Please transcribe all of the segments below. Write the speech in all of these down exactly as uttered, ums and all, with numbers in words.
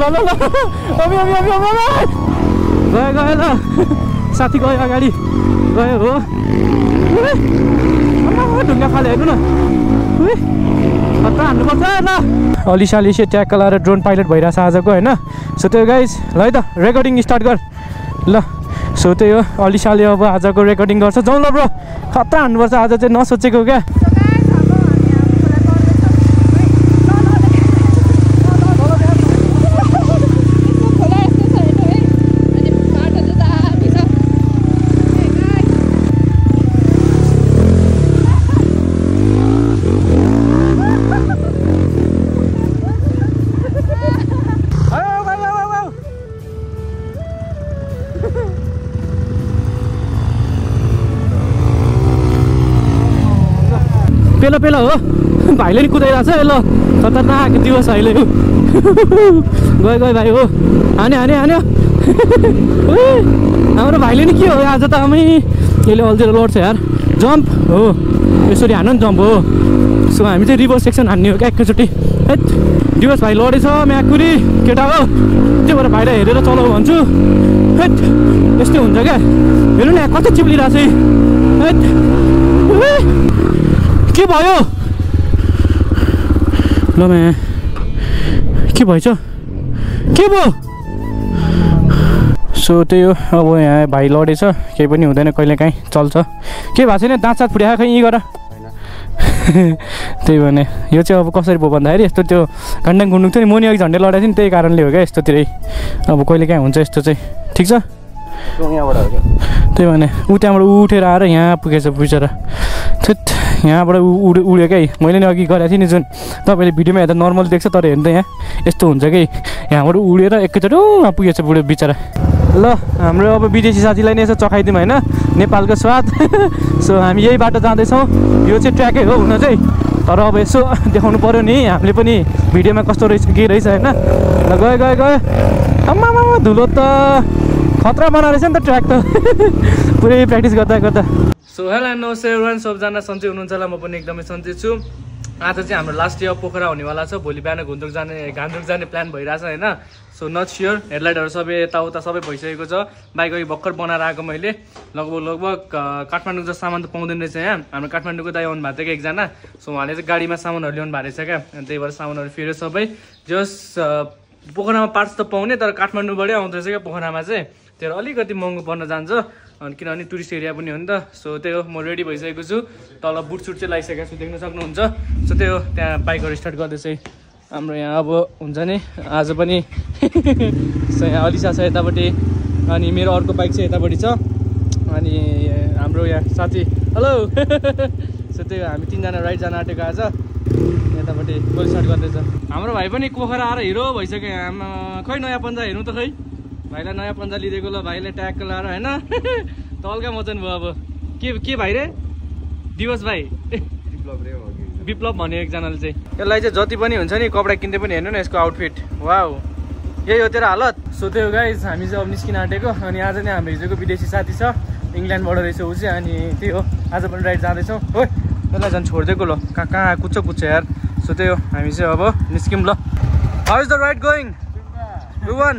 ल ल अबि अबि अबि अबि गयो गयो ल साथी गयो अगाडि गयो हो ढुङ्गा फाले हेर्नु न खतरा हान्नुपर्छ ल अलिसाले यसो ट्याग लगाएर ड्रोन पाइलट भइरहेछ आजको होइन सो त्यो गाइज ल है त रेकर्डिङ स्टार्ट गर ल सो त्यही हो अलिसाले अब आजको रेकर्डिङ गर्छ जाउँ ल ब्रो खतरा हान्नुपर्छ आज चाहिँ नसोचेको क्या पेलो पेलो हो भाइले नि कुदाइरहेछ है ल खतरनाक दिवस अहिले गयो गयो भाइ हो हान्यो हान्यो हान्यो हाम्रो भाइले नि के हो आज त आमै यसले अल्झेर लड्छ यार जम्प हो यसरी हान्नु नि जम्प हो सो हामी चाहिँ रिभर सेक्सन हान्ने हो क्या एकैचोटि है दिवस भाइ लडेछ म्याकुरी केटा हो त्यो भएर भाइलाई हेरेर चलाऊ भन्छु है यस्तै हुन्छ क्या हेर्नु न कति चिप्लिरहेछ है के भयो ल म्या के भएछ के भयो सो त्यही हो अब यहाँ भाइ लडेछ केही पनि हुँदैन कहिले काहीँ चल्छ के भएको छैन दाँत साथ फुट्या खै यहीँ गर त्यही भने यो चाहिँ अब कसरी भयो भन्दाखेरि यस्तो त्यो घन्डाङ घुन्डुङ थियो नि मुनि अघि झन्डै लडाएको थियो नि त्यही कारणले हो क्या यस्तोतिरै अब कहिले काहीँ हुन्छ यस्तो चाहिँ ठिक छ त्यही भने ऊ त्यहाँबाट उठेर आएर यहाँ पुगेछ बिचरा थेट यहाँबाट उड उड्यो क्या मैले नि अघि गरेको थिएँ नि जुन तपाईँले भिडियोमा हेर्दा नर्मल देख्छ तर हेर्नु त यहाँ यस्तो हुन्छ कि यहाँबाट उडेर एकैचोटि उहाँ पुगेछ बुढो बिचरा ल हाम्रो अब विदेशी साथीलाई नै यसो चखाइदिउँ होइन नेपालको स्वाद सो हामी यही बाटो जाँदैछौँ यो चाहिँ ट्र्याकै हो हुन चाहिँ तर अब यसो देखाउनु पऱ्यो नि हामीले पनि भिडियोमा कस्तो रहेछ के रहेछ होइन ल गयो गयो गयो आम्मामा धुलो त खतरा बनाएको रहेछ नि त ट्र्याक त पुरै प्र्याक्टिस गर्दा गर्दा सो हेलो नमस्ते एभ्रिवान सबजना सन्चै हुनुहुन्छ होला म पनि एकदमै सन्चै छु आज चाहिँ हाम्रो लास्ट डे अफ पोखरा हुनेवाला छ भोलि बिहान घुन्द्रुक जाने घान्द्रुक जाने प्लान भइरहेछ होइन सो नट स्योर हेडलाइटहरू सबै यताउता सबै भइसकेको छ बाइक अघि भर्खर बनाएर आएको मैले लगभग लगभग काठमाडौँको जस्तो सामान त पाउँदैन रहेछ यहाँ हाम्रो काठमाडौँको दाइ आउनु भएको थियो क्या एकजना सो उहाँले चाहिँ गाडीमा सामानहरू ल्याउनु भएको रहेछ क्या अनि त्यही भएर सामानहरू फेऱ्यो सबै जस पोखरामा पार्ट्स त पाउने तर काठमाडौँबाटै आउँदैछ क्या पोखरामा चाहिँ त्यो अलिकति महँगो पर्न जान्छ अनि किनभने टुरिस्ट एरिया पनि हो नि त सो त्यही हो म रेडी भइसकेको छु तल बुट सुट चाहिँ लगाइसकेको छु देख्न सक्नुहुन्छ सो त्यही हो त्यहाँ बाइकहरू स्टार्ट गर्दैछ हाम्रो यहाँ अब हुन्छ नि आज पनि सो यहाँ अलिसा छ यतापट्टि अनि मेरो अर्को बाइक चाहिँ यतापट्टि छ अनि हाम्रो यहाँ साथी हेलो सो त्यही हो हामी तिनजना राइड जान आँटेको आज यतापट्टि गोल स्टार्ट गर्दैछ हाम्रो भाइ पनि पोखरा आएर हिरो भइसक्यो आमा खै नयाँ पन्जा हेर्नु त खै भाइलाई नयाँ पन्जा लिइदिएको ल भाइले ट्याग लाएर होइन तल्का मचन भयो अब के के भाइ रे दिवस भाइ विप्लव भन्यो एकजनाले चाहिँ यसलाई चाहिँ जति पनि हुन्छ नि कपडा किन्दै पनि हेर्नु न यसको आउटफिट वाउ यही हो तेरो हालत सो त्यही हो गाइज हामी चाहिँ अब निस्किन आँटेको अनि आज नै हाम्रो हिजोको विदेशी साथी छ इङ्ल्यान्डबाट रहेछ ऊ चाहिँ अनि त्यही हो आज पनि राइड जाँदैछौँ हो यसलाई झन् छोडिदिएको ल कहाँ कहाँ कुच्छ कुच्छ यार सो त्यही हो हामी चाहिँ अब निस्क्यौँ ल how is the ride going डु वान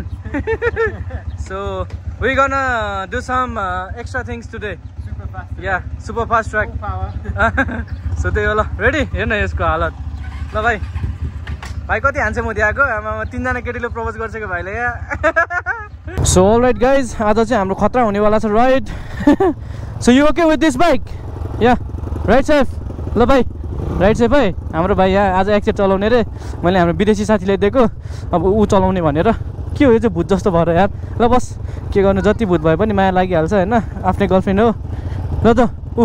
So we're gonna do some uh, extra things today. Super fast. Today. Yeah, super fast track. Full power. So त्यही हो ल रेडी हेर्न यसको हालत ल भाइ भाइ कति हान्छ म दिएको आमा तीनजना केटीले प्रपोज गर्छ कि भाइले यहाँ सो अलराइट गाइज आज चाहिँ हाम्रो खतरा हुनेवाला छ ride so you okay with this bike yeah right safe ल भाइ राइट सेफ है हाम्रो भाइ यहाँ आज एकचोटि चलाउने रे मैले हाम्रो विदेशी साथीलाई दिएको अब ऊ चलाउने भनेर के हो यो चाहिँ भूत जस्तो भएर यार ल बस के गर्नु जति भूत भए पनि माया लागिहाल्छ होइन आफ्नै गर्लफ्रेन्ड हो ल त ऊ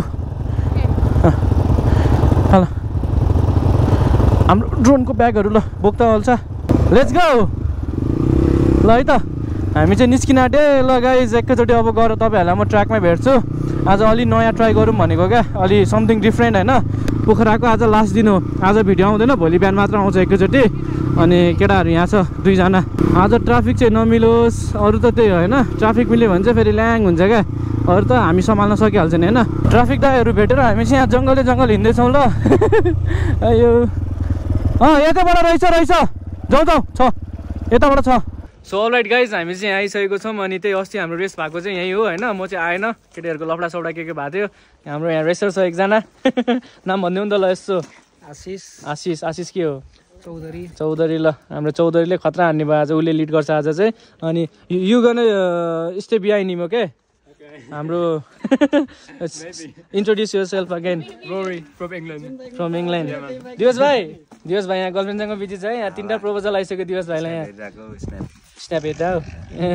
ल हाम्रो ड्रोनको ब्यागहरू ल बोक्दा हाल्छ लेट्स गो ल है त हामी चाहिँ निस्किन आँटे ल गाइज एकैचोटि अब गएर तपाईँहरूलाई म ट्र्याकमै भेट्छु आज अलि नयाँ ट्राई गरौँ भनेको क्या अलि समथिङ डिफ्रेन्ट होइन पोखराको आज लास्ट दिन हो आज भिडियो आउँदैन भोलि बिहान मात्र आउँछ एकैचोटि अनि केटाहरू यहाँ छ दुईजना आज ट्राफिक चाहिँ नमिलोस् अरू त त्यही होइन ट्राफिक मिल्यो भने चाहिँ फेरि ल्याङ हुन्छ क्या अरू त हामी सम्हाल्न सकिहाल्छ नि होइन ट्राफिक दाइहरू भेटेर हामी चाहिँ यहाँ जङ्गलै जङ्गल हिँड्दैछौँ ल यो अँ यताबाट रहेछ रहेछ जाउँ जाउँ छ यताबाट छ सो अलराइट गाइज हामी चाहिँ यहाँ आइसकेको छौँ अनि त्यही अस्ति हाम्रो रेस भएको चाहिँ यहीँ हो होइन म चाहिँ आएन केटीहरूको लफडा सौडा के के भएको थियो हाम्रो यहाँ रेसर छ एकजना नाम भनिदिउँ नि त ल यसो आशिष आशिष आशिष के हो चौधरी चौधरी ल हाम्रो चौधरीले खतरा हान्ने भयो आज उसले लिड गर्छ आज चाहिँ अनि you gonna stay behind him okay हाम्रो introduce yourself again Rory from England. From England Diwas भाइ दिवस भाइ यहाँ गर्लफ्रेन्डसँग बिजी छ है यहाँ तिनवटा प्रपोजल आइसक्यो दिवस भाइलाई यहाँ स्न्याप हेर्दा हो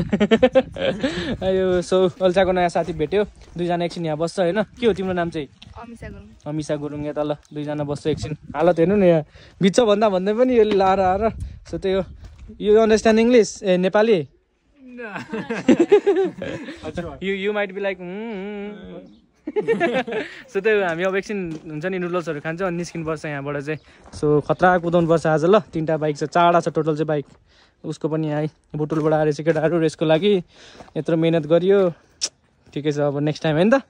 यो सो अल्छाको नयाँ साथी भेट्यो दुईजना एकछिन यहाँ बस्छ होइन के हो तिम्रो नाम चाहिँ अमिसा गुरुङ यहाँ तल दुईजना बस्छ एकछिन हालत हेर्नु न यहाँ बिच भन्दा भन्दै पनि यो लाएर आएर सो त्यही हो यु अन्डरस्ट्यान्ड इङ्ग्लिस ए Nepali you you might be like so त्यही हो हामी अब एकछिन हुन्छ नि नुडल्सहरू खान्छ अनि निस्किनुपर्छ यहाँबाट चाहिँ सो खतरा कुदाउनु पर्छ आज ल तिनवटा बाइक छ चारवटा छ टोटल चाहिँ बाइक उसको पनि आइ बुटुलबाट आएर चाहिँ केटाहरू रेसको लागि यत्रो मिहिनेत गरियो ठिकै छ अब नेक्स्ट टाइम होइन त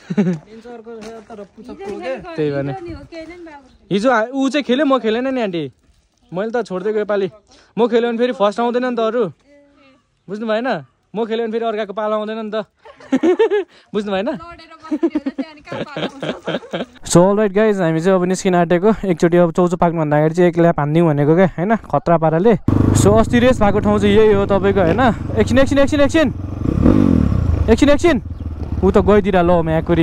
त्यही भने हिजो ऊ चाहिँ खेल्यो म खेलेन नि आन्टी मैले त छोडिदिएको योपालि म खेल्यो भने फेरि फर्स्ट आउँदैन नि त अरू बुझ्नु भएन म खेल्यो भने फेरि अर्काको पालो आउँदैन नि त बुझ्नु भएन सो अलराइट गाइज हामी चाहिँ अब निस्किन आँटेको एकचोटि अब चौचो पाक्नु भन्दाखेरि चाहिँ एक ल्याप हान्दिउँ भनेको क्या होइन खतरा पाराले सो अस्ति रेस भएको ठाउँ चाहिँ यही हो तपाईँको होइन एकछिन एकछिन एकछिन एकछिन एकछिन एकछिन ऊ त गइदिएर ल म्याकुरी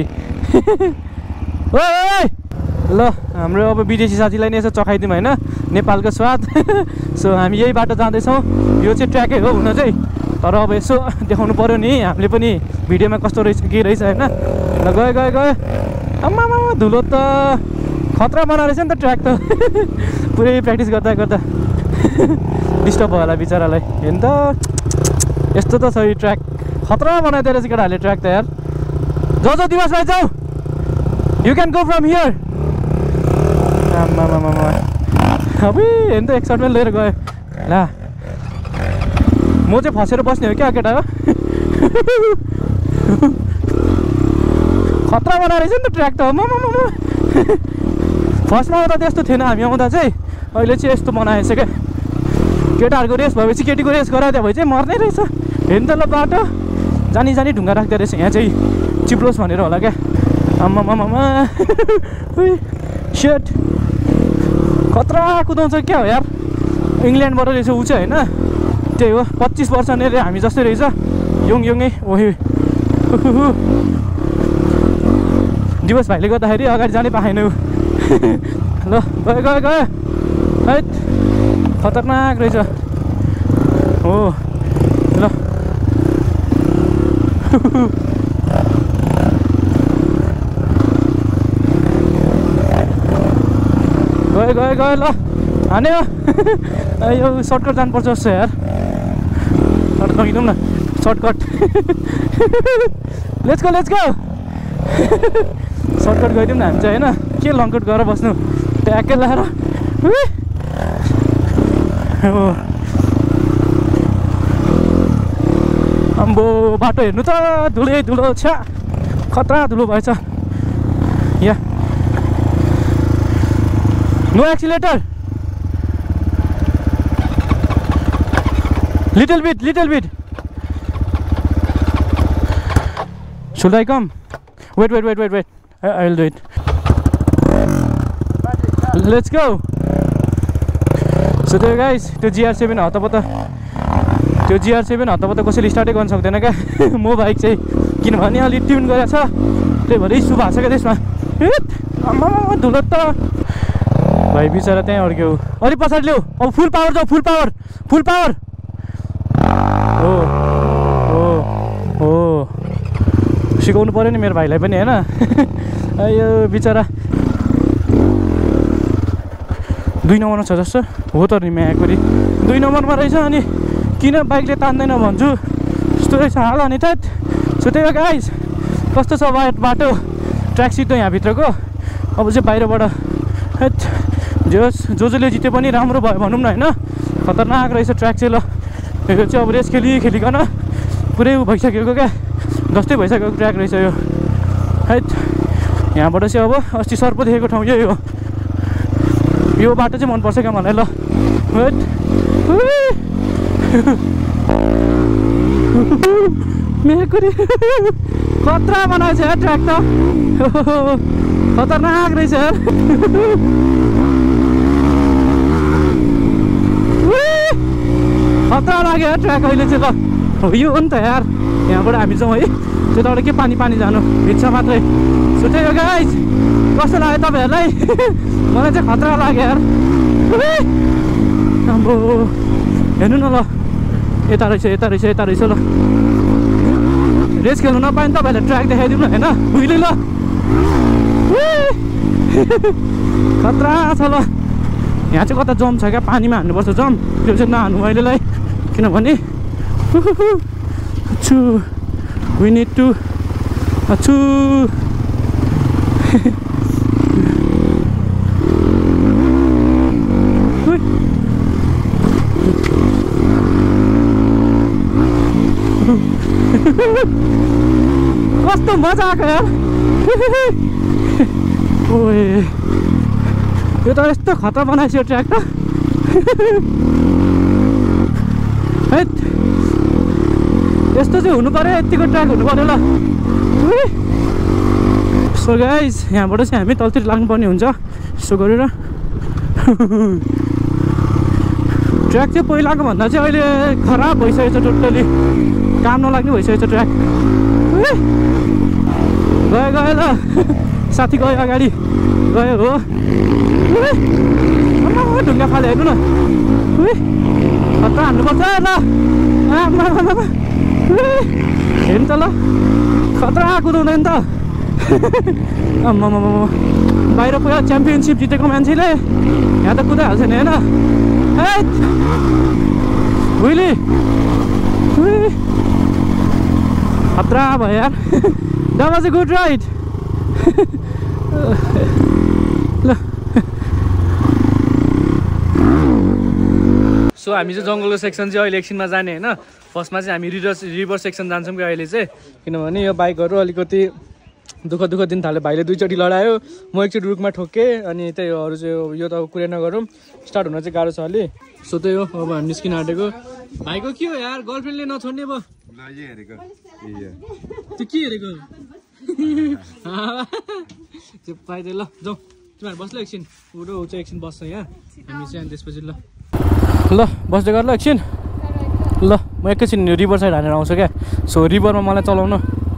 ओइ ल हाम्रो अब विदेशी साथीलाई नै यसो चखाइदिउँ होइन नेपालको स्वाद सो हामी यही बाटो जाँदैछौँ यो चाहिँ ट्र्याकै हो हुन चाहिँ तर अब यसो देखाउनु पऱ्यो नि हामीले पनि भिडियोमा कस्तो रहेछ के रहेछ होइन ल गयो गयो गयो आम्मामा धुलो त खतरा बनाएको रहेछ नि त ट्र्याक त पुरै प्र्याक्टिस गर्दा गर्दा डिस्टर्ब भयो होला बिचरालाई हेर्नु त यस्तो त छ यो ट्र्याक खतरा बनाइदियो रहेछ केटाहरूले ट्र्याक त यार जाऊ जाऊ दिवस भाइ जाऊ you can go from here आम्मामा अब हेर्नु त एक सर्टमा लिएर गयो ला म चाहिँ फसेर बस्ने हो क्या केटा हो खतरा बनाएर रहेछ नि त ट्र्याक त म फर्स्टमा आउँदा त्यस्तो थिएन हामी आउँदा चाहिँ अहिले चाहिँ यस्तो बनाएछ क्या केटाहरूको रेस भएपछि केटीको रेस गराइदियो भए चाहिँ मर्नै रहेछ हेर्नु त ल बाटो जानी जानी ढुङ्गा राख्दो रहेछ यहाँ चाहिँ चिप्लोस् भनेर होला क्या आम्मामामा सेट खतरा कुदाउँछ क्या हो यार इङ्ल्यान्डबाट रहेछ ऊ चाहिँ होइन त्यही हो पच्चिस वर्ष नै हामी जस्तै रहेछ यङ यङै ओहे दिवस भाइले गर्दाखेरि अगाडि जानै पाएन ऊ ल गयो गयो गयो है खतरनाक रहेछ हो ल गयो गयो गयो ल हान्यो यो सर्टकट जानुपर्छ जस्तो यार सर्ट लगिदिउँ न shortcut let's go let's go shortcut गइदिउँ न हामी चाहिँ होइन के लङकट गरेर बस्नु ट्याक्कै लाएर अम्बो बाटो हेर्नु त धुलै धुलो छ्या खतरा धुलो भएछ yeah no accelerator little bit little bit should I come wait wait wait wait wait I, I'll do it let's go so there guys त्यो G R seven हतपत त्यो G R seven हतपत कसैले स्टार्टै गर्न सक्दैन क्या म बाइक चाहिँ किनभने अलि ट्युन गरेको छ त्यही भएर इस्यु भएको छ क्या त्यसमा आम्मा धुलो त भाइ बिचरा त्यहीँ अड्क्यो अलिक पछाडि ल्याऊ अब फुल पावर जाऊ फुल पावर फुल पावर हो हो हो सिकाउनु पऱ्यो नि मेरो भाइलाई पनि होइन यो बिचरा दुई नम्बरमा छ जस्तो हो त नि म्याकुरी दुई नम्बरमा रहेछ अनि किन बाइकले तान्दैन भन्छु यस्तो रहेछ हाल अनि त सो त्यही भएर गाइस कस्तो छ बाटो ट्र्याक सिट त यहाँभित्रको अब चाहिँ बाहिरबाट हेट जोस् जो जसले जिते पनि राम्रो भयो भनौँ न होइन खतरनाक रहेछ ट्र्याक चाहिँ ल यो चाहिँ अब रेस खेलि खेलिकन पुरै भइसकेको क्या जस्तै भइसकेको ट्र्याक रहेछ यो हैट यहाँबाट चाहिँ अब अस्ति सर्प देखेको ठाउँ यही हो यो बाटो चाहिँ मनपर्छ क्या मलाई ल हैट मेकुरी खतरा बनाएछ यार ट्र्याक त खतरनाक रहेछ यार खतरा लाग्यो यार ट्र्याक अहिले चाहिँ ल यो हो नि त यार यहाँबाट हामी जाउँ है त्यताबाट के पानी पानी जानु भित्र मात्रै सुत्यो यो गाइस कस्तो लाग्यो तपाईँहरूलाई मलाई चाहिँ खतरा लाग्यो यार अब हेर्नु न ल यता रहेछ यता रहेछ यता रहेछ ल रेस खेल्नु नपायो नि तपाईँहरूले ट्र्याक देखाइदिउँ न होइन उहिले ल खतरा छ ल यहाँ चाहिँ कता जम छ क्या पानीमा हान्नुपर्छ जम त्यो चाहिँ नहान्नु अहिलेलाई किनभने छु we need to छु कस्तो मजा आएको यार ओए यो त यस्तो खतरा बनाएछ यो ट्र्याक त हैट यस्तो चाहिँ हुनु पर्यो यतिको ट्र्याक हुनु पर्यो ल सो गाइज यहाँबाट चाहिँ हामी तलतिर लाग्नुपर्ने हुन्छ यसो गरेर ट्र्याक चाहिँ पहिलाको भन्दा चाहिँ अहिले खराब भइसकेको छ टोटली काम नलाग्ने भइसकेको छ ट्र्याक गयो गयो ल साथी गयो अगाडि गयो हो ढुङ्गा फाले हेर्नु न खतरा हान्नुपर्छ ल हेर्नु त ल खतरा कुदाउँदैन त आम्मा बाहिर पुरा च्याम्पियनसिप जितेको मान्छेले यहाँ त कुदाइहाल्छ नि होइन उहिले खतरा भयो यार that was a good ride ल सो हामी चाहिँ जङ्गलको सेक्सन चाहिँ अहिले एकछिनमा जाने होइन फर्स्टमा चाहिँ हामी रिभर रिभर सेक्सन जान्छौँ कि अहिले चाहिँ किनभने यो बाइकहरू अलिकति दुःख दुःख दिन थाल्यो भाइले दुईचोटि लडायो म एकचोटि रुखमा ठोक्केँ अनि त्यही अरू चाहिँ यो त कुरै नगरौँ स्टार्ट हुन चाहिँ गाह्रो छ अलि सो त्यही हो अब हामी निस्किन आँटेको भाइको के हो यार गर्लफ्रेन्डले नछोड्ने अब त्यो के हेरेको त्यो पाइदियो ल जाउँ तिमीहरू बस्छ एकछिन उडो ऊ चाहिँ एकछिन बस्छ यहाँ हामी चाहिँ त्यसपछि ल ल बस्दै गर ल एकछिन ल म एकैछिन रिभर साइड हानेर आउँछु क्या सो रिभरमा मलाई चलाउनु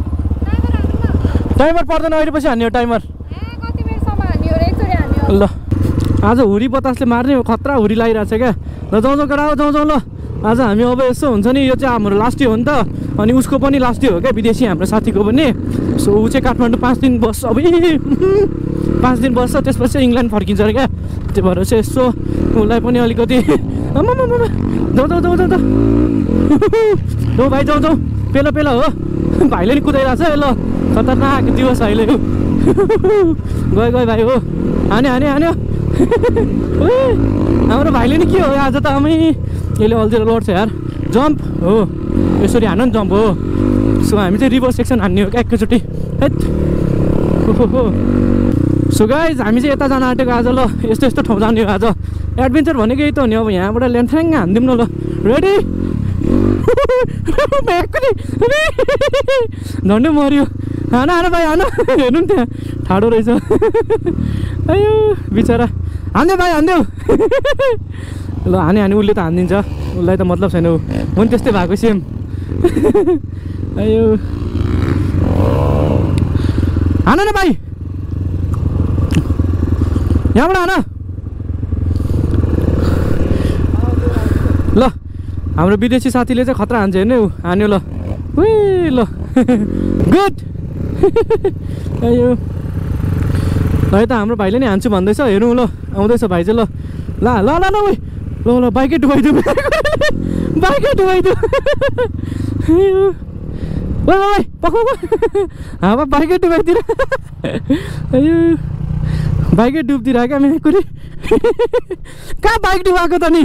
टाइमर पर्दैन अहिले पछि हान्ने हो टाइमर ल आज हुरी बतासले मार्ने खतरा हुरी लगाइरहेको छ क्या ल जाउँ जाउँ गराऊ जाउँ जाउँ ल आज हामी अब यसो हुन्छ नि यो चाहिँ हाम्रो लास्ट डे हो नि त अनि उसको पनि लास्ट डे हो क्या विदेशी हाम्रो साथीको पनि सो ऊ चाहिँ काठमाडौँ पाँच दिन बस्छ अब पाँच दिन बस्छ त्यसपछि इङ्ल्यान्ड फर्किन्छ अरे क्या त्यो भएर चाहिँ यसो उसलाई पनि अलिकति जाउँ जाउँ जाउँ जाउँ जाउँ जाउँ भाइ जाउँ जाउँ पेला पेला हो भाइले नि कुदाइरहेको छ ल खतरनाक दिवस अहिले गयो गयो भाइ हो हान्यो हान्यो हान्यो हाम्रो भाइले नि के हो आज त आमै यसले अल्झेर लड्छ यार जम्प हो यसरी हान्नु नि जम्प हो सो हामी चाहिँ रिभर सेक्सन हान्ने हो क्या एकैचोटि है हो सो गाइज हामी चाहिँ यता जान आँटेको आज ल यस्तो यस्तो ठाउँ जाने हो आज एडभेन्चर भनेको यही त हो नि अब यहाँबाट ल्यान्थ्याङ हानिदिउँ न ल रेडी झन्डै मऱ्यो हान हान भाइ हान हेर्नु नि त्यहाँ ठाडो रहेछ अयो बिचरा हान्देऊ भाइ हान्देऊ ल हाने हाने उसले त हानिदिन्छ उसलाई त मतलब छैन ऊ हो नि त्यस्तै भएको सेम अयो हान न भाइ यहाँबाट हान ल हाम्रो विदेशी साथीले चाहिँ खतरा हान्छ हेर्ने ऊ हान्यो ल उही ल गुड अयो है त हाम्रो भाइले नि हान्छु भन्दैछ हेरौँ ल आउँदैछ भाइ चाहिँ ल ल ल ल ल उही ल ल बाइकै डुबाइदिउँ बाइकै डुबाइदिउँ ओ भाइ पक्क हावा बाइकै डुबाइदिएर अयो बाइकै डुब्दिरह क्या मेरो कुरी कहाँ बाइक डुबाएको त नि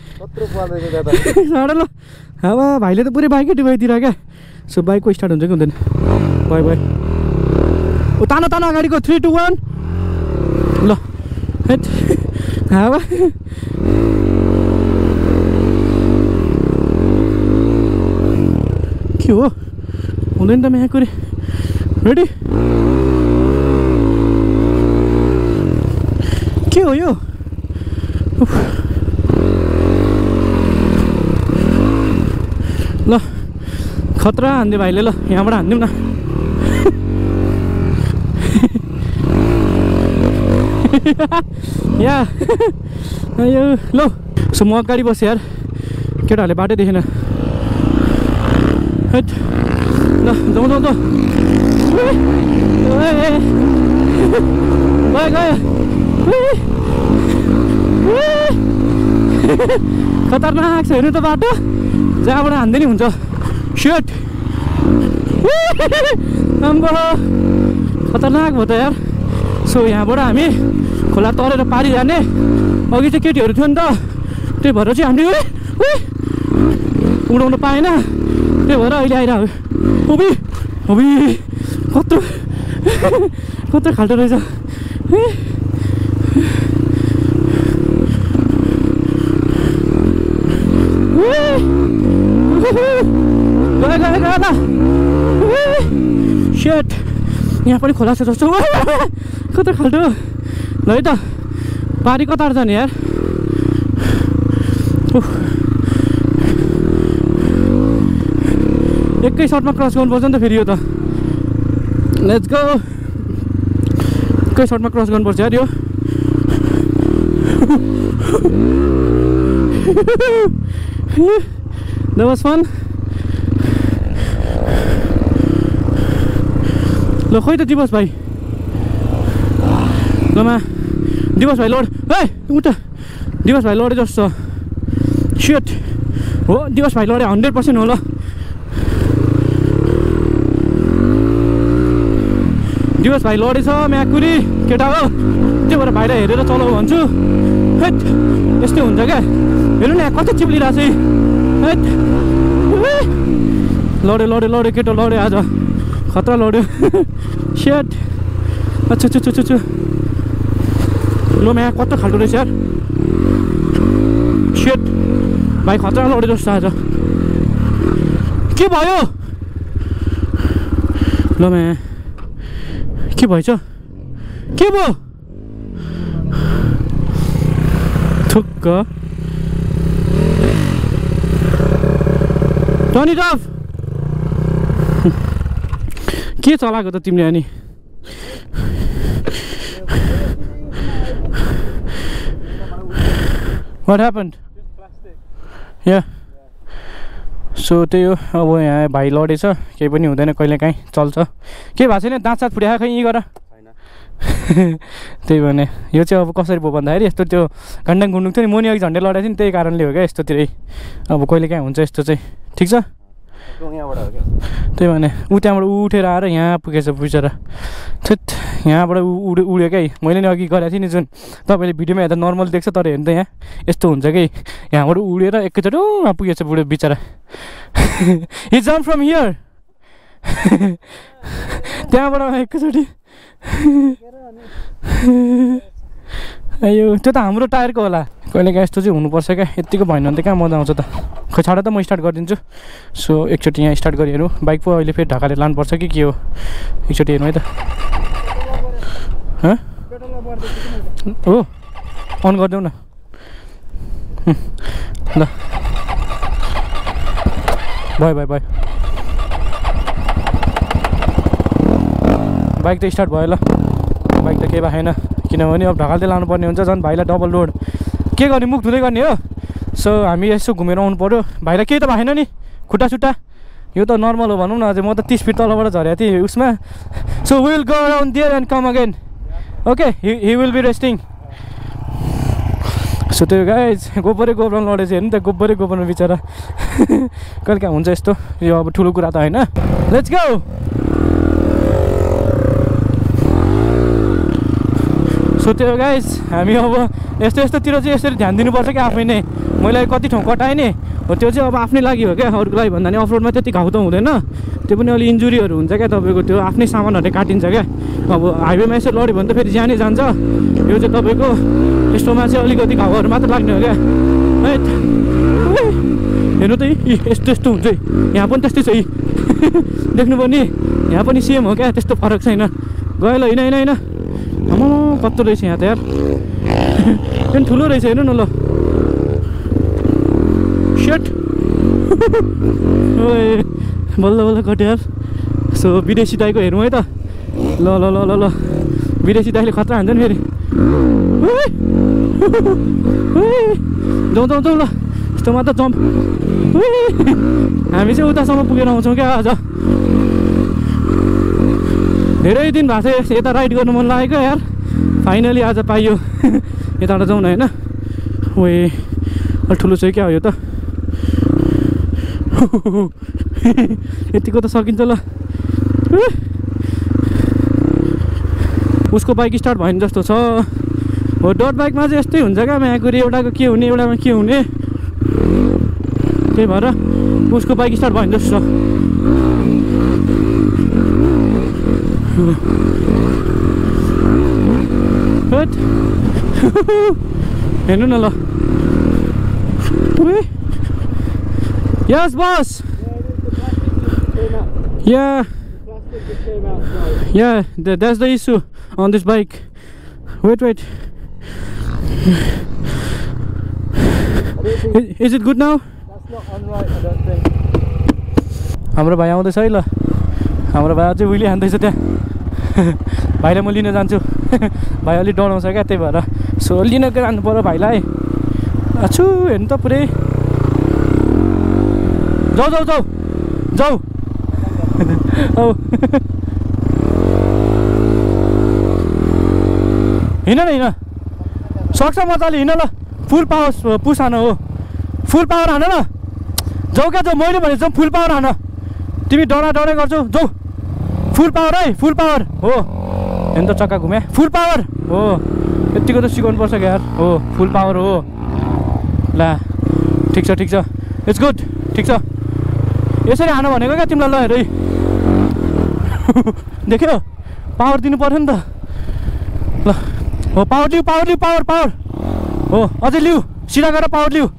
साढे ल हावा भाइले त पुरै बाइकै डुबाइदिएर क्या सो बाइकको स्टार्ट हुन्छ कि हुँदैन बाई बाई ओ तानो तानो अगाडिको थ्री टू वान ल हेट के हो हुँदैन त म्याकुरी रेडी के हो यो ल खतरा हान्दियो भाइले ल यहाँबाट हान्दिउँ न या यो ल सो म अगाडि बसेँ यार केटाहरूले बाटै देखेन हेट ल जाउँ जाउँ त गयो गयो खतरनाक छ हेर्नु त बाटो जहाँबाट हान्दै नि हुन्छ सेट आम्बो खतरनाक भयो त यार सो यहाँबाट हामी खोला तरेर पारी जाने अघि चाहिँ केटीहरू थियो नि त त्यही भएर चाहिँ हामीले उडाउन पाएन त्यही भएर अहिले आइरह्यो ओबी ओबी कत्रो कत्रो खाल्टो रहेछ गयो गयो गयो ल सेट यहाँ पनि खोला छ जस्तो कत्रो खाल्टो ल है त पारी कता जाने यार एकै सर्टमा क्रस गर्नुपर्छ नि त फेरि यो त लेट्स गो एकै सर्टमा क्रस गर्नुपर्छ यार यो That was fun. ल खोइ त दिवस भाइ ल मा दिवस भाइ लोड है उता दिवस भाइ लडे जस्तो सेट हो दिवस भाइ लडे हन्ड्रेड पर्सेन्ट हो ल दिवस भाइ लडेछ म्याकुरी केटा हो त्यो भएर भाइलाई हेरेर चलाऊ भन्छु हेट यस्तै हुन्छ क्या हेर्नु न कति चिप्लिरहेको छ हेट लड्यो लड्यो लड्यो केटो लड्यो आज खतरा लड्यो सेट अच्छा छु छु छु छु लो म्या कस्तो खाल्टो रहेछ यार सेट भाइ खतरा लड्यो जस्तो आज के भयो ल म्या के भएछ के भयो ठुक्क टर्न इट अफ के चलाएको त तिमीले अनि What happened? Yeah. सो त्यही हो अब यहाँ भाइ लडेछ केही पनि हुँदैन कहिले काहीँ चल्छ के भएको छैन दाँत साथ फुट्याएको खै यहीँ गर त्यही भने यो चाहिँ अब कसरी भयो भन्दाखेरि यस्तो त्यो घन्टाङ घुन्डुङ थियो नि मुनि अघि झन्डै लडेको थियो नि त्यही कारणले हो क्या यस्तोतिरै अब कहिले काहीँ हुन्छ यस्तो चाहिँ ठिक छ त्यही भने ऊ त्यहाँबाट उठेर आएर यहाँ पुगेछ बिचरा थेट यहाँबाट उड्यो उड्यो क्या मैले नि अघि गरेको थिएँ नि जुन तपाईँले भिडियोमा हेर्दा नर्मल देख्छ तर हेर्नु त यहाँ यस्तो हुन्छ कि यहाँबाट उडेर एकैचोटि उहाँ पुगेछ बुढो बिचरा हि जम्प फ्रम हियर त्यहाँबाट एकैचोटि अयो त्यो त हाम्रो टायरको होला कहिले काहीँ यस्तो चाहिँ हुनुपर्छ क्या यतिको भएन भने त कहाँ मजा आउँछ त खै छाडा त म स्टार्ट गरिदिन्छु सो एकचोटि यहाँ स्टार्ट गरी हेरौँ बाइक पो अहिले फेरि ढाकाले लानुपर्छ कि के हो एकचोटि हेर्नु है त हो अन गरिदेऊ न ल भयो भयो भयो बाइक त स्टार्ट भयो ल बाइक त केही भएन किनभने अब ढकाल्दै लानुपर्ने हुन्छ झन् भाइलाई डबल लोड के गर्ने मुख धुँदै गर्ने हो सो हामी यसो घुमेर आउनु पऱ्यो भाइलाई केही त भएन नि खुट्टा सुट्टा यो त नर्मल हो भनौँ न अझै म त तिस फिट तलबाट झरेको थिएँ उसमा so will go around there and come again okay he will be resting so त्यो गाइज गोबरै गोब्रमा लडेछ हेर्नु त गोबरै गोबरमा बिचरा कहिले काहीँ हुन्छ यस्तो यो अब ठुलो कुरा त होइन लेट्स गो सो त्यो गाइज हामी अब यस्तो यस्तोतिर चाहिँ यसरी ध्यान दिनुपर्छ क्या आफै नै मैले कति ठाउँ कटाएँ नि हो त्यो चाहिँ अब आफ्नै लागि हो क्या अरूको लागि भन्दा नि अफरोडमा त्यति घाउ त हुँदैन त्यो पनि अलि इन्जुरीहरू हुन्छ क्या तपाईँको त्यो आफ्नै सामानहरूले काटिन्छ क्या अब हाइवेमा यसो लड्यो भने त फेरि ज्यानै जान्छ यो चाहिँ तपाईँको यस्तोमा चाहिँ अलिकति घाउहरू मात्र लाग्ने हो क्या है हेर्नु त यस्तो यस्तो हुन्छ है यहाँ पनि त्यस्तै छ यी देख्नुभयो नि यहाँ पनि सेम हो क्या त्यस्तो फरक छैन गयो ल होइन होइन होइन आमा कस्तो रहेछ यहाँ त यार पनि ठुलो रहेछ हेर्नु न ल सेट ओए बल्ल बल्ल कट्यो यार सो विदेशी दाइको हेरौँ है त ल ल ल ल ल विदेशी दाइले खतरा हान्छ नि फेरि जाउँ जाउँ जाउँ ल यस्तो मात्र जम्प हामी चाहिँ उतासम्म पुगेर आउँछौँ क्या आज धेरै दिन भएको थियो यता राइड गर्नु मन लागेको यार फाइनली आज पाइयो यताबाट जाउँ न होइन ओए अलि ठुलो छ क्या हो यो त यतिको त सकिन्छ ल उसको बाइक स्टार्ट भयो जस्तो छ हो डट बाइकमा चाहिँ यस्तै हुन्छ क्या म्याकुरी एउटाको के हुने एउटामा के हुने त्यही भएर उसको बाइक स्टार्ट भयो जस्तो छ हेर्नु न ल यस बस Yeah, yeah, that, that's the issue on this bike. Wait, wait. Is, is it good now? That's not on right, I don't think. हाम्रो भाइ आउँदैछ है ल हाम्रो भाइ अझै उहिले हान्दैछ त्यहाँ भाइलाई म लिन जान्छु भाइ अलिक डराउँछ क्या त्यही भएर सो लिन जानु पर्यो भाइलाई अछु हेर्नु त पुरै जाऊ जाऊ जाऊ जाऊ औ हिँड न हिँड सक्छ मजाले हिँड ल फुल पावर पुस हान हो फुल पावर हान न जाऊ क्या जाऊ मैले भने जाउँ फुल पावर हान तिमी डरा डरै गर्छौ जाऊ फुल पावर है फुल पावर हो हेर्नु त चक्का घुम्या फुल पावर हो यतिको त सिकाउनु पर्छ क्या यार हो फुल पावर हो ला ठिक छ ठिक छ इट्स गुड ठिक छ यसरी हान भनेको क्या तिमीलाई ल हेरै देख्यौ पावर दिनु पर्यो नि त ल हो पावर लिऊ पावर लिऊ पावर पावर हो अझै लिऊ सिधा गरेर पावर लिऊ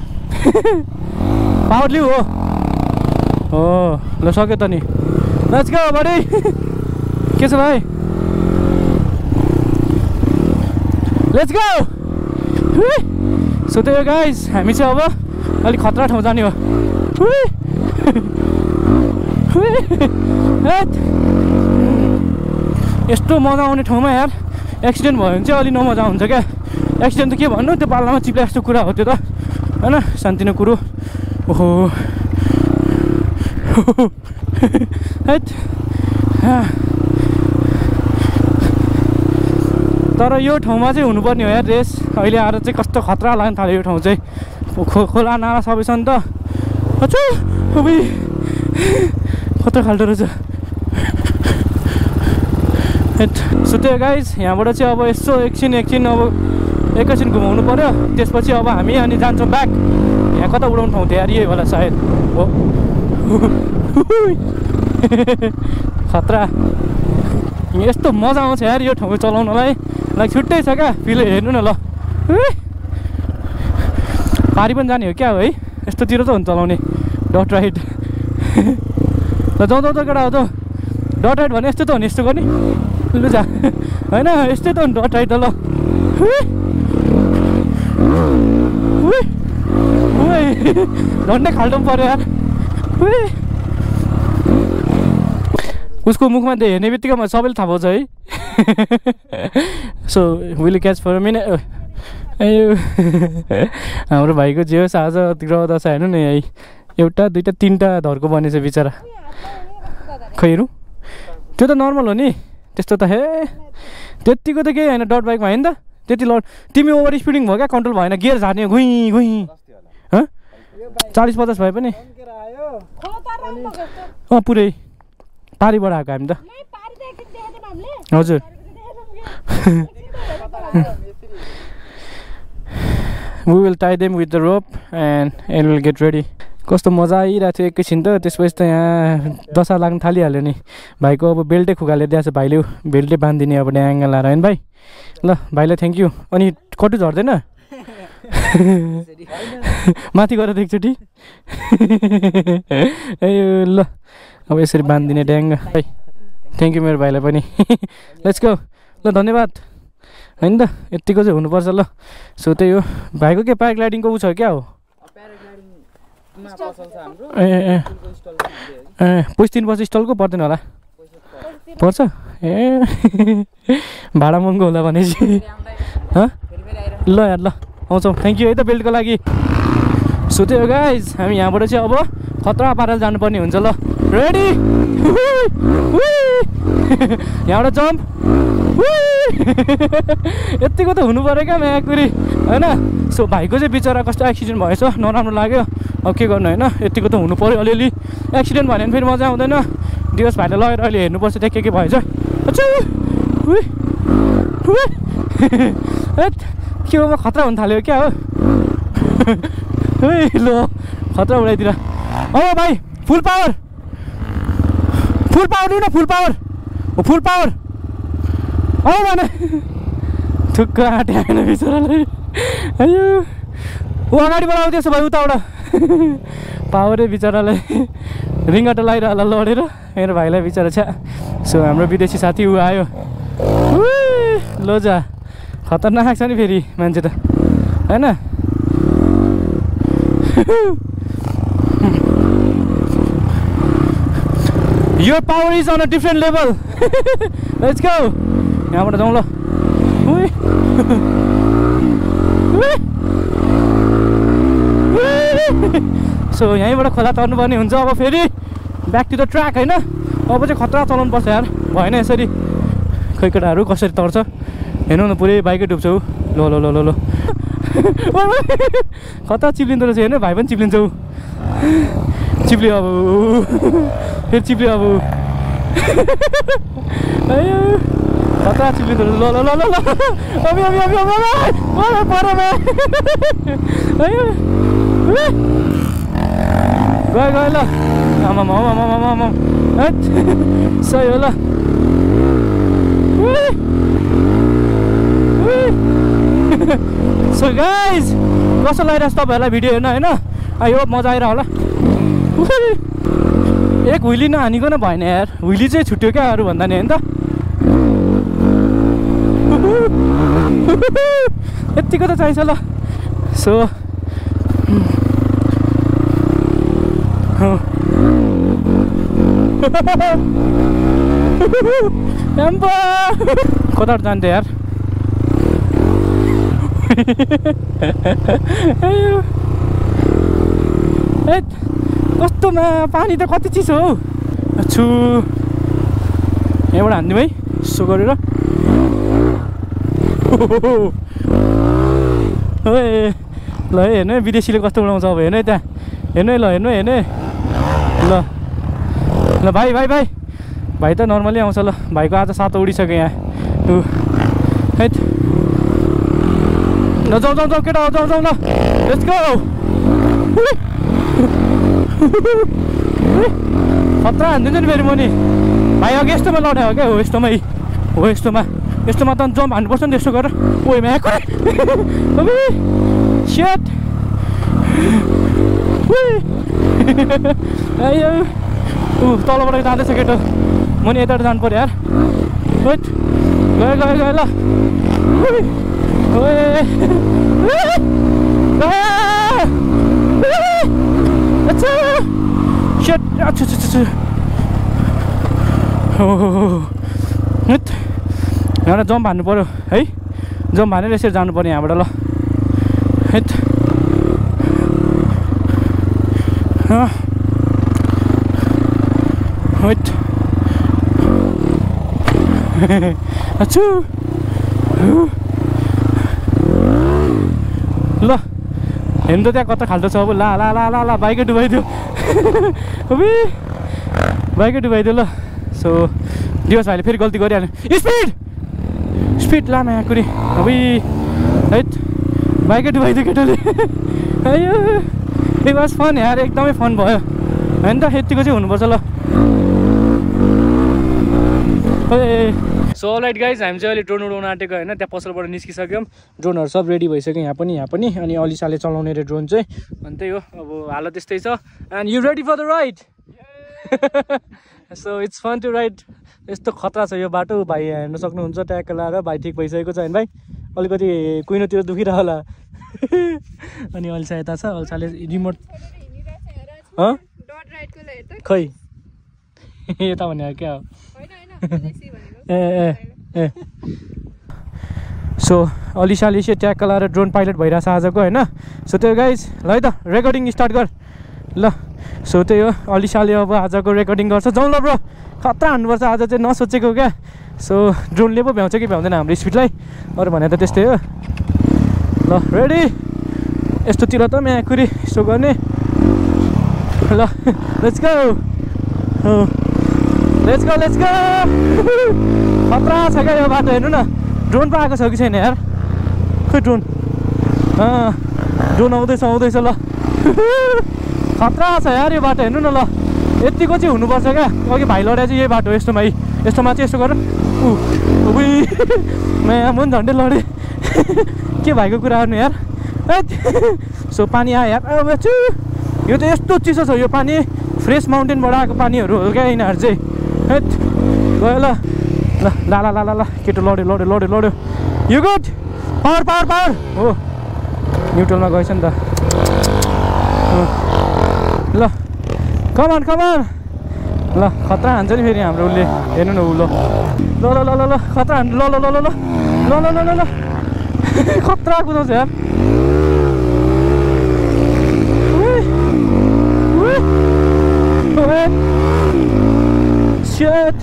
पावर लिऊ हो हो ल सक्यो त नि लेट्स गो बडी के छ भाइ लेट्स गो सो त्यही हो गाइज हामी चाहिँ अब अलिक खतरा ठाउँ जाने हो यस्तो मजा आउने ठाउँमा यार एक्सिडेन्ट भयो भने चाहिँ अलि नमजा हुन्छ क्या एक्सिडेन्ट त के भन्नु त्यो पाल्लामा चिप्ला जस्तो कुरा हो त्यो त होइन शान्तिनो कुरो ओहो तर यो ठाउँमा चाहिँ हुनुपर्ने हो यार रेस अहिले आएर चाहिँ कस्तो खतरा लाग्न थाल्यो यो ठाउँ चाहिँ खो खोला नाला सबै छ नि त अचु खतरा खाल्टो रहेछ सो त्यो गाइज यहाँबाट चाहिँ अब यसो एकछिन एकछिन अब एकैछिन घुमाउनु पऱ्यो त्यसपछि अब हामी अनि जान्छौँ ब्याक यहाँ कता उडाउनु ठाउँ थियो यार यही होला सायद हो खतरा यस्तो मजा आउँछ यार यो ठाउँ चलाउनलाई लाइक छुट्टै छ क्या फिल हेर्नु न ल पारी पनि जाने हो क्या हो है यस्तोतिर त हुन्छ चलाउने डट राइड ल जाउँ जाउँ त केटा हो त डट राइड भने यस्तो त हो नि यस्तो गर्ने लु जा होइन यस्तै त हो नि डट राइड त ल झन्डै खाल्टो पनि पऱ्यो यार उसको मुखमा हेर्ने बित्तिकै म सबैले थाहा पाउँछ है so will catch for minute ए हाम्रो भाइको जे होस् आज ग्रह दशा हेर्नु नि है एउटा दुईवटा तिनवटा धर्को बनेछ बिचरा खै हेरौँ त्यो त नर्मल हो नि त्यस्तो त हे त्यतिको त केही होइन डट बाइकमा होइन त त्यति लड तिमी ओभर स्पिडिङ भयो क्या कन्ट्रोल भएन गियर झार्ने घुइँ घुइँ चालिस पचास भए पनि अँ पुरै पारीबाट आएको हामी त हजुर we will tie them with the rope and and will get ready कस्तो मजा आइरहेको थियो एकैछिन त त्यसपछि त यहाँ दशा लाग्न थालिहाल्यो नि भाइको अब बेल्टै खुगाले दिएको छ भाइले बेल्टै बाँधिदिने अब ड्याङ्गा लाएर होइन भाइ ल भाइलाई थ्याङ्क यू अनि कटु झर्दैन माथि गएर एकचोटि ए ल अब यसरी बाँधिदिने ड्याङ्ग है। थ्याङ्क यू मेरो भाइलाई पनि। लेट्स गो ल धन्यवाद होइन त यतिको चाहिँ हुनुपर्छ ल। सो त्यही हो भाइको के प्याराग्लाइडिङको ऊ छ क्या हो ए ए ए पैसा दिनुपर्छ स्टलको पर्दैन होला पर्छ ए भाडा महँगो होला भनेपछि ल यार ल आउँछौँ थ्याङ्क यू है त बेल्टको लागि। सो त्यही हो गाइज हामी यहाँबाट चाहिँ अब खतरा पारेर जानुपर्ने हुन्छ ल रेडी यहाँबाट जम्प यतिको त हुनु पऱ्यो क्या म्याकुरी होइन। सो भाइको चाहिँ बिचरा कस्तो एक्सिडेन्ट भएछ नराम्रो लाग्यो अब के गर्नु होइन यतिको त हुनु पऱ्यो अलिअलि एक्सिडेन्ट भयो भने फेरि मजा आउँदैन। दिवस भाइले लगेर अहिले हेर्नुपर्छ त्यहाँ के के भएछ के हो खतरा हुन थाल्यो क्या हो ल खतरा उडाइदिएर अब भाइ फुल पावर फुल पावर लिनु न फुल पावर हो फुल पावर औ भने थुक्क आँटे आएन बिचरालाई अयो ऊ अगाडिबाट आउँथ्यो यसो भाइ उताबाट पावरै बिचरालाई रिङ्गटा लगाइरह लडेर मेरो भाइलाई बिचरा छ्या। सो हाम्रो विदेशी साथी ऊ आयो लोजा खतरनाक छ नि फेरि मान्छे त होइन। Your power is on a different level. Let's go. यहाँबाट जाउँ ल सो यहीँबाट खोला तर्नुपर्ने हुन्छ अब फेरि ब्याक टु द ट्र्याक होइन। अब चाहिँ खतरा चलाउनु पर्छ यार भएन यसरी खै केटाहरू कसरी तर्छ हेर्नु न पुरै बाइकै डुब्छ ऊ ल ल ल ल ल खतरा चिप्लिँदो रहेछ हेर्नु भाइ पनि चिप्लिन्छ ऊ चिप्लियो अब फेरि चिप्लियो अब अयो खतरा चिप्लिँदो रहेछ ल ल ल ल ल अबि अबि अबि अबि पर अयो गयो गयो ल आमाम आमाम आमाम आमाम सही हो ल सो गाइज कस्तो लागिरहेको छ तपाईँहरूलाई भिडियो हेर्न होइन आयो मजा आइरह होला एक हुइली नहानीको न भएन यार हुइली चाहिँ छुट्यो क्या अरू भन्दा नि होइन त यतिको त चाहिन्छ ल। सो कता जान्थ्यो यार ए कस्तोमा पानी त कति चिसो हौ छु यहाँबाट हान्दिउँ है यसो गरेर ए ल है हेर्नु है विदेशीले कस्तो उडाउँछ अब हेर्नु है त्यहाँ हेर्नु है ल हेर्नु हेर्नु ल ल भाइ भाइ भाइ भाइ त नर्मली आउँछ ल भाइको आज सातो उडिसक्यो यहाँ ऊ है ल जाउँ जाउँ जाउँ केटा जाउँ जाउँ ल लेट्स गो खतरा हानिदिन्छ नि फेरि म नि भाइ अघि यस्तोमा लड्यो हो क्या हो यस्तोमै हो यस्तोमा यस्तोमा त जम्प हान्नुपर्छ नि त्यस्तो गरेर ओइ म्याको सेट आयो ऊ तलबाट जाँदैछ केटो म नि यताबाट जानु पऱ्यो यार वेट गयो गयो गयो ल अच्छा सेट अच्छा अच्छा यहाँ जम्प हान्नु पऱ्यो है जम्प हानेर यसरी जानु पर्यो यहाँबाट ल हेट हेट अच्छा ल हेर्नु त त्यहाँ कता खाल्टो छ अब ला ला ला ला ला बाइकै डुबाइदियो अबि बाइकै डुबाइदियो ल। सो दिवस भाइले फेरि गल्ती गरिहाल्यो स्पिड स्पिड लामा यहाँ कुरी अबि है बाइकै डुबाइदियो केटाले अयो ए वाज फन यार एकदमै फन भयो होइन त यतिको चाहिँ हुनुपर्छ ल। सो अलराइट गाइज हामी चाहिँ अहिले ड्रोन उडाउन आँटेको होइन त्यहाँ पसलबाट निस्किसक्यौँ ड्रोनहरू सब रेडी भइसक्यो यहाँ पनि यहाँ पनि अनि अलिसाले चलाउने रे ड्रोन चाहिँ अनि त्यही हो अब हालत त्यस्तै छ and you ready for the ride so it's fun to ride यस्तो खतरा छ यो बाटो भाइ हेर्न सक्नुहुन्छ ट्याक्क लाएर भाइ ठिक भइसकेको छ होइन भाइ अलिकति कुइनोतिर दुखिरह होला अनि अल्छा यता छ अल्छाले रिमोट खै यता भने क्या हो ए ए ए सो अलिसाले चाहिँ ट्याक्क लाएर ड्रोन पाइलट भइरहेछ आजको होइन सो त्यो गाइज ल है त रेकर्डिङ स्टार्ट गर ल सो त्यही हो अलिसाले अब आजको रेकर्डिङ गर्छ जाउँ ल ब्रो खतरा हान्नुपर्छ आज चाहिँ नसोचेको क्या सो ड्रोनले पो भ्याउँछ कि भ्याउँदैन हाम्रो स्पिडलाई अरू भने त त्यस्तै हो ल रेडी यस्तोतिर त म्याकुरी यसो गर्ने ल let's go let's go let's go खतरा छ क्या यो बाटो हेर्नु न ड्रोन पो आएको छ कि छैन यार खै ड्रोन अँ ड्रोन आउँदैछ आउँदैछ ल खतरा छ यार यो बाटो हेर्नु न ल यतिको चाहिँ हुनुपर्छ क्या अघि भाइ लड्या चाहिँ यही बाटो यस्तोमा यस्तोमा चाहिँ यस्तो गर ऊ म पनि झन्डै लडेँ के भएको कुरा गर्नु यार सो पानी आयो यार अब यो त यस्तो चिसो छ यो पानी फ्रेस माउन्टेनबाट आएको पानीहरू हो क्या यिनीहरू चाहिँ हेट गयो ल ल ला ला ला ला केटो लड्यो लड्यो लड्यो लड्यो यो गुड पावर पावर पावर हो न्युट्रलमा गएछ नि त ल कमान कमान ल खतरा हान्छ नि फेरि हाम्रो उसले हेर्नु न ऊ ल ल ल ल ल खतरा हान्छ ल ल ल ल ल ल ल ल ल खतरा कुदाउँछ यार Shit.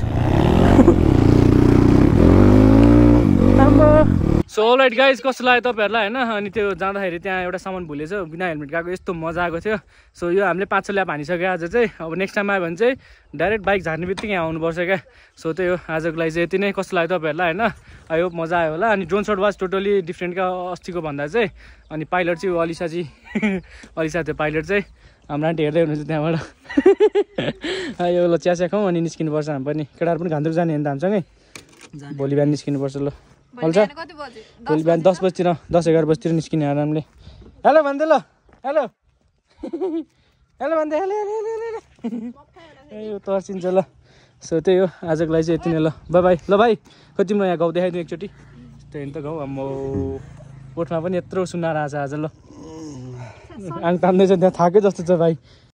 सो अलराइट गाइज कस्तो लाग्यो तपाईँहरूलाई होइन अनि त्यो जाँदाखेरि त्यहाँ एउटा सामान भुलेछ बिना हेलमेट गएको यस्तो मजा आएको थियो सो यो हामीले पाँच छ ल्याप हानिसक्यो आज चाहिँ अब नेक्स्ट टाइम आयो भने चाहिँ डाइरेक्ट बाइक झार्ने बित्तिकै यहाँ आउनुपर्छ क्या सो त्यही हो आजको लागि चाहिँ यति नै कस्तो लाग्यो तपाईँहरूलाई होइन आई होप मजा आयो होला अनि drone shot was totally different क्या अस्तिको भन्दा चाहिँ अनि पाइलट चाहिँ अलिसा चाहिँ अलिसा त्यो पाइलट चाहिँ हाम्रो आन्टी हेर्दै हुनुहुन्छ त्यहाँबाट यो ल चिया चिया खाउँ अनि निस्किनुपर्छ हामी पनि केटाहरू पनि घान्द्रुक जाने होइन त हामीसँगै भोलि बिहान निस्किनुपर्छ ल हल्छ भोलि बिहान दस बजीतिर दस एघार बजीतिर निस्किने आरामले हेलो भन्दै ल हेलो हेलो भन्दै हेलो ए यो तर्सिन्छ ल सो त्यही हो आजको लागि चाहिँ यति नै ल बाई बाई ल भाइ कति म यहाँ गाउँ देखाइदिउँ एकचोटि त्यही त गाउँ म कोठमा पनि यत्रो सुनाएर आएको छ आज ल आङ तान्दैछ त्यहाँ थाकै जस्तो छ भाइ